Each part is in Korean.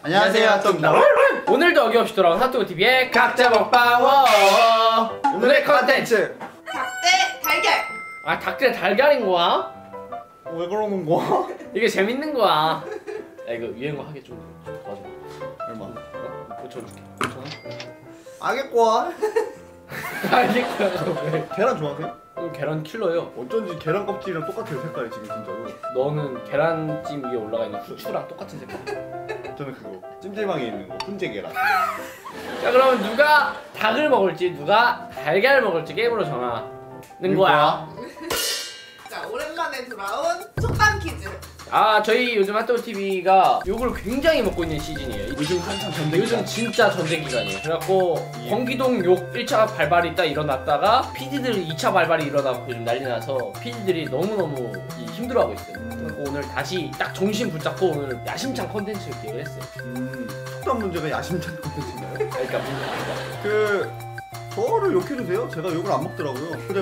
안녕하세요, 핫도그입니다. 오늘도 어김없이 돌아온 핫도그TV의 각자 먹방워. 오늘의 컨텐츠 닭대 달걀. 아, 닭대 달걀인 거야? 왜 그러는 거야? 이게 재밌는 거야. 야, 이거 유행어 하게 좀 도와줘. 얼마? 고쳐줄게. 5,000원? 알겠고. 알겠고요. 왜? 계란 좋아하세요? 계란 킬러요. 어쩐지 계란 껍질이랑 똑같아요, 색깔이 지금 진짜로. 너는 계란찜 위에 올라가 있는 후추랑 똑같은 색깔. 저는 그거 찜질방에 있는 거 훈제 계란. 자, 그러면 누가 닭을 먹을지 누가 달걀을 먹을지 게임으로 정하는 거야. 자, 오랜만에 돌아온 속담 퀴즈. 아, 저희 요즘 핫도그TV가 욕을 굉장히 먹고 있는 시즌이에요. 요즘 한참 전대. 요즘 진짜 전쟁 기간이에요. 그래갖고 권기동 욕 1차 발발이 딱 일어났다가 PD들 2차 발발이 일어나고 요즘 난리 나서 PD들이 너무너무 힘들어하고 있어요. 그래서 오늘 다시 딱 정신 붙잡고 오늘 야심찬 컨텐츠를 기획을 했어요. 속담 문제가 야심찬 콘텐츠인가요? 그러니까 저를 욕해주세요. 제가 욕을 안 먹더라고요. 그냥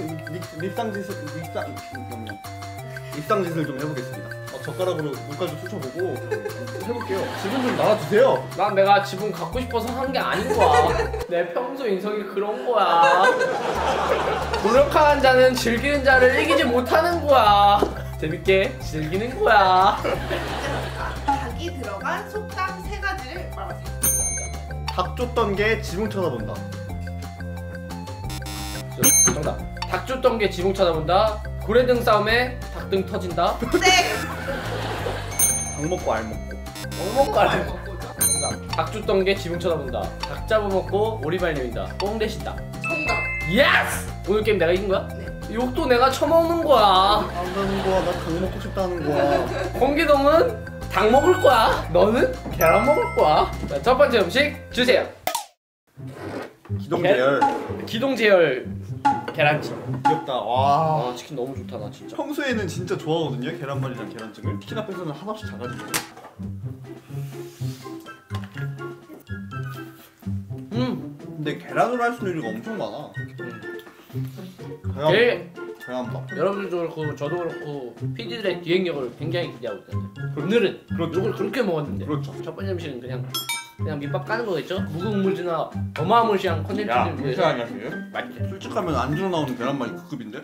입상짓을 좀 해보겠습니다. 젓가락으로 눈까지 쑤셔보고 해볼게요. 지분 좀 나눠주세요. 난 내가 지분 갖고 싶어서 한 게 아닌 거야. 내 평소 인성이 그런 거야. 노력하는 자는 즐기는 자를 이기지 못하는 거야. 재밌게 즐기는 거야. 닭이 들어간 속담 3가지를 말하세요. 닭 쫓던 게 지붕 쳐다본다. 정답. 닭 쫓던 게 지붕 쳐다본다. 고래등 싸움에 닭등 터진다. 땡! 닭 먹고 알 먹고. 먹먹고 알 먹고. 정답. 닭 쫓던 게 지붕 쳐다본다. 닭 잡아먹고 오리발 내민다. 뽕 대신다. 정답. 예스! 오늘 게임 내가 이긴 거야? 네. 욕도 내가 처먹는 거야. 안 가는 거야. 나 닭 먹고 싶다는 거야. 권기동은 닭 먹을 거야. 너는 계란 먹을 거야. 자, 첫 번째 음식 주세요. 기동계열. 기동제열 계란찜. 귀엽다. 와. 아, 치킨 너무 좋다 나 진짜. 평소에는 진짜 좋아하거든요. 계란말이랑 계란찜을. 치킨 앞에서는 한없이 작아지고. 근데 계란으로 할 수 있는 요리가 엄청 많아. 계란밥. 여러분들도 그렇고 저도 그렇고 PD들의 기획력을 굉장히 기대하고 있거든요. 오늘은 그렇죠. 이걸 그렇게 먹었는데 그렇죠. 첫 번째 음식은 그냥 밑밥 까는 거겠죠? 무궁무진한 어마무시한 컨텐츠를 위해서. 아니야 지금? 맛있지? 솔직하면 안주로 나오는 계란말이 그 급인데?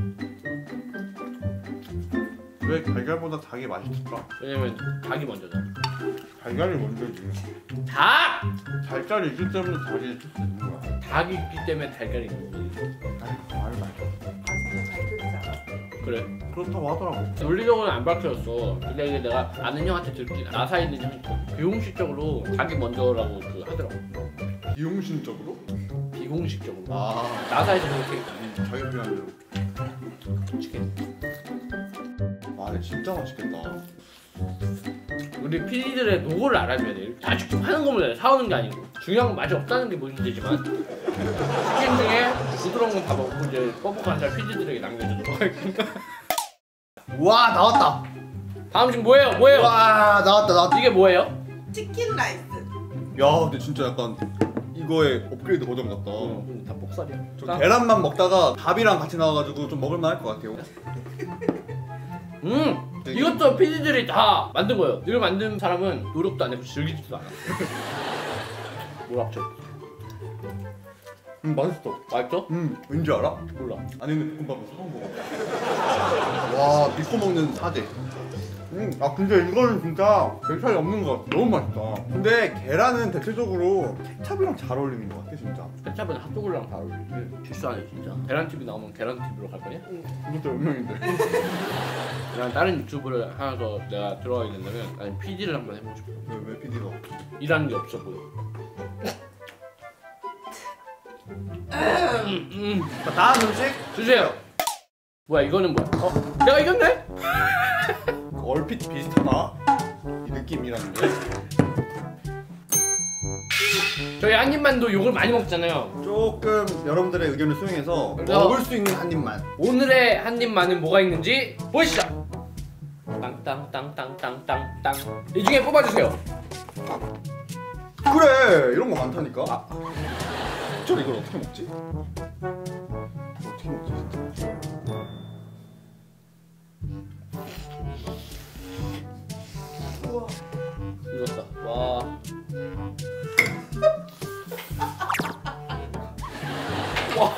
왜 달걀보다 닭이 맛있을까? 왜냐면 닭이 먼저잖아. 달걀이 먼저지. 닭! 달걀이 있기 때문에 닭이 있을 수 있는 거야. 닭이 있기 때문에 달걀이 있는 거지. 아이고 말을 맞춰. 아직도 잘 들리지 않아? 그래. 그렇다고 하더라고. 논리적으로는 안 밝혀졌어. 근데 이게 내가 아는 형한테 들었지. 나사있는 형이 비공식적으로 닭이 먼저라고 하더라고. 비용신적으로? 비공식적으로. 아 나사에서 그렇게 자기 필요한 대로. 치킨. 아 근데 진짜 맛있겠다. 우리 PD들의 노고를 알아줘야 돼. 다 직접 하는 거면 사오는 게 아니고. 중요한 건 맛이 없다는 게 문제지만 치킨 중에 부드러운 건 다 먹고 이제 뻑뻑한 살 PD들에게 남겨주도록 하겠습니다. 와 나왔다. 다음 음식 뭐예요? 뭐예요? 와 나왔다. 이게 뭐예요? 치킨 라이스. 야 근데 진짜 약간 이거의 업그레이드 버전 같다. 근데 다 폭살이야. 저 계란만 먹다가 밥이랑 같이 나와가지고 좀 먹을만 할 것 같아요. 이것도 PD들이 다 만든 거예요. 이걸 만든 사람은 노력도 안 했고 즐기지도 않아. 뭘 합쳐? 맛있어. 맛있어? 왠지 알아? 몰라. 안에 있는 볶음밥을 사온 거. 와 믿고 먹는 사제. 아 근데 이거는 진짜 별 차이 없는 것 같아. 너무 맛있다. 근데 계란은 대체적으로 케찹이랑 잘 어울리는 것 같아 진짜. 케찹은 핫도그랑 잘 어울리지. 실수하네 진짜. 계란TV 나오면 계란TV로 갈 거냐? 이것도 운명인데. 난 다른 유튜브를 하나 더 내가 들어가게 된다면 나는 PD를 한번 해보고 싶어. 왜 PD가? 일하는 게 없어 보여. 자, 다음 음식 주세요. 뭐야 이거는 뭐야? 내가 이겼네? 얼핏 비슷하다. 이 느낌이라는 게. 저희 한 입만도 욕을 많이 먹잖아요. 조금 여러분들의 의견을 수용해서 그래서 먹을 수 있는 한 입만. 오늘의 한 입만은 뭐가 있는지 보시죠. 땅땅땅땅땅땅땅. 이 중에 뽑아주세요. 그래 이런 거 많다니까. 저 이걸 어떻게 먹지? 어떻게 먹지 진짜? 우와. 묻었다. 와. 와.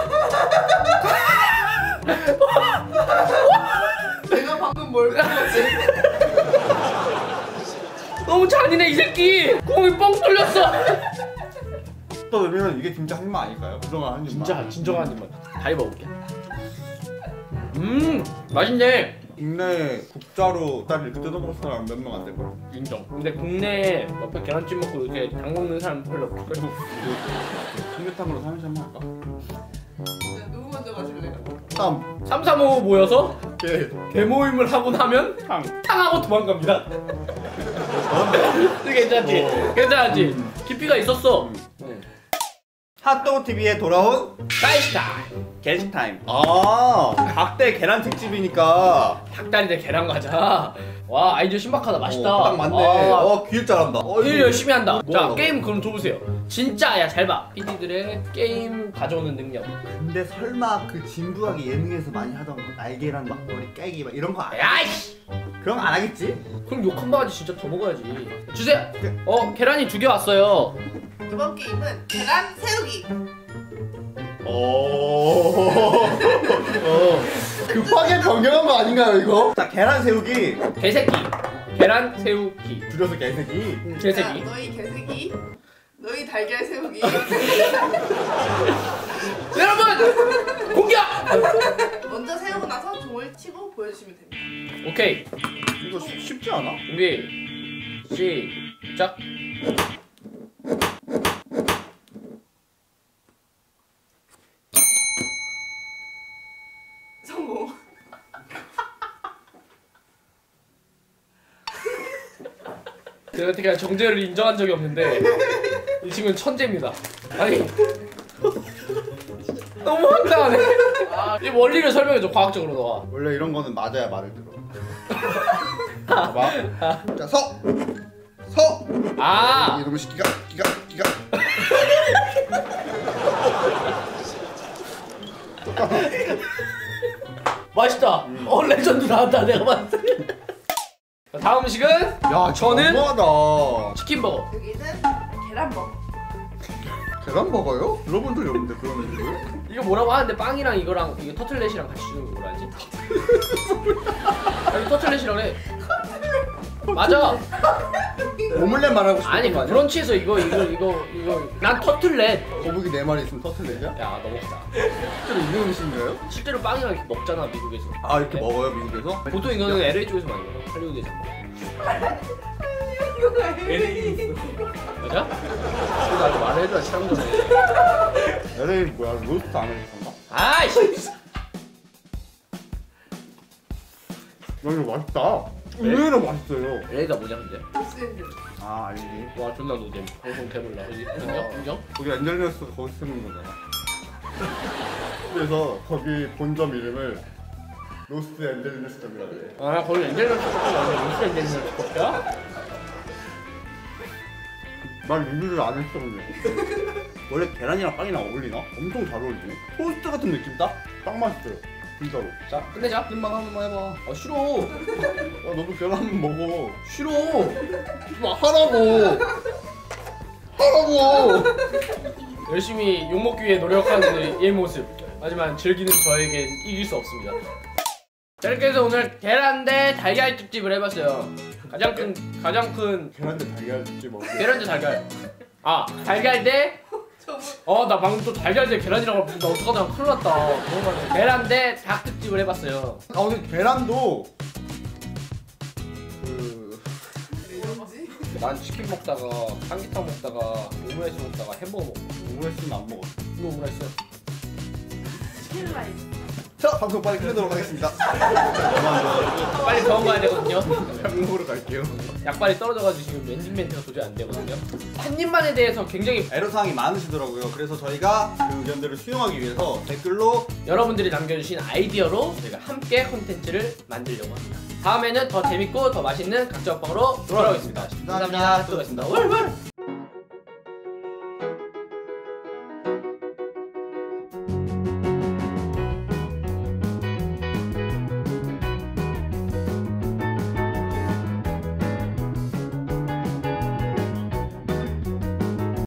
내가 방금 뭘 봤지? 너무 잔인해 이 새끼. 공이 뻥 뚫렸어. 또 그러면 이게 진짜 한 입만 아닐까요? 그동안 한 입만. 진짜 진정한 입맛. 다리 먹을게. 맛있네. 국내 국자로 딸 이렇게 뜯어먹을 사람 몇 명 안 될 거야. 인정. 근데 국내에 옆에 계란찜 먹고 이렇게 닭 먹는 사람 별로 없을 거야. 삼계탕으로 3인시 한번 할까? 누구 먼저 가실래요? 땀. 3, 4, 5 모여서 게. 개모임을 하고 나면 탕. 탕하고 도망갑니다. 괜찮지? 괜찮지? 깊이가 있었어. 핫도그 TV에 돌아온 라이스 타임. 게시 타임. 아, 닭대 계란 특집이니까. 닭다리 대 계란 과자. 와 아이디어 신박하다. 맛있다. 딱 맞네. 아, 기획 잘한다. 일 열심히 한다. 자 뭐야, 게임 그럼 줘보세요. 진짜 야 잘 봐. PD들의 게임 가져오는 능력. 근데 설마 그 진부하게 예능에서 많이 하던 거 날계란 막 머리 깨기 막 이런 거 안? 야이씨. 그런 거 안 하겠지? 그럼 욕 한 바가지 진짜 더 먹어야지. 주세요. 계란이 2개 왔어요. 이번 게임은 계란 세우기. 오. 급하게 변경한 거 아닌가요 이거? 자 계란 세우기. 개새끼. 계란 세우기. 줄여서 개새끼. 개새끼. 자, 너희 개새끼. 너희 달걀 세우기. 여러분 공격. 먼저 세우고 나서 종을 치고 보여주시면 됩니다. 오케이 이거 쉽지 않아? 준비 시작. 성공. 제가 어떻게 정재를 인정한 적이 없는데 이 친구는 천재입니다. 아니 너무 황당하네. 이 원리를 설명해줘 과학적으로 너가. 원래 이런 거는 맞아야 말을 들어. 봐봐. 자 서. 서. 아 이러면 기가. 맛있다. 레전드 나왔다 내가 봤을 때. 다음 음식은 야 저는 너무하다. 치킨버거. 여기는 계란버거. 계란 먹어요? 들어본 적이 없는데 그런 음식을? 이거 뭐라고 하는데 빵이랑 이거랑 이게 터틀넷이랑 같이 주는 거 뭐라 하지? 아니 터틀넷이라고 그래. 맞아. 오믈렛 말하고 싶은 아니 거 그 아니야? 브런치에서 이거 난 터틀넷. 거북이 4마리 있으면 터틀넷이야? 야 너무 크다. 실제로 있는 음식인가요? 실제로 빵이랑 이렇게 먹잖아 미국에서. 아 이렇게 먹어요 미국에서? 보통 이거는 LA 쪽에서 많이 먹어. 할리우드에서. 맞아? 나한테 말을 해줘야 촬영 전에. LA 뭐야 로스트 아메리칸가? 아이씨. 야 이거 맛있다. 의외로 맛있어요. LA가 뭐냐 근데? 아 알지. 와 존나 노잼. 방송 대물라. 인정? 인정? 거기 엔젤리너스 거기 쓰는 거잖아. 그래서 거기 본점 이름을 로스트 엔젤리너스점이라고 해. 아 거기 엔젤리너스 커피가 아니라 무슨 엔젤리너스 커피야? 난 리뷰를 안 했어 근데. 원래 계란이랑 빵이랑 어울리나? 엄청 잘 어울리네. 토스트 같은 느낌 딱 맛있어요. 진짜로. 자 끝내자. 한입만 한 번만 해봐. 아 싫어. 야 너도 계란 먹어. 싫어. 하라고. 하라고. 열심히 욕먹기 위해 노력하는 얘 모습. 하지만 즐기는 저에겐 이길 수 없습니다. 자 이렇게 해서 오늘 계란 대 달걀 특집을 해봤어요. 가장 큰 계란 대 달걀 집 먹어. 계란 대 달걀. 아 달걀 대 나 방금 또 달걀 대 계란이라고 하면 나 어떡하다 큰일 났다. 계란 대 닭 특집을 해봤어요. 아 오늘 계란도 뭐지? 난 치킨 먹다가 삼계탕 먹다가 오므라이스 먹다가 햄버거 먹고. 오므라이스는 안 먹어. 이거 오므라이스. 치킨 라이스. 자 방송 빨리 끝내도록 하겠습니다. 그만 빨리 병원 가야 되거든요. 밥 먹으러 갈게요. 약발이 떨어져가지고 지금 엔딩 멘트가 도저히 안 되거든요. 한 입만에 대해서 굉장히 애로사항이 많으시더라고요. 그래서 저희가 그 의견들을 수용하기 위해서 댓글로 여러분들이 남겨주신 아이디어로 저희가 함께 콘텐츠를 만들려고 합니다. 다음에는 더 재밌고 더 맛있는 각자 먹방으로 돌아오겠습니다. 감사합니다. 또 뵙겠습니다. 월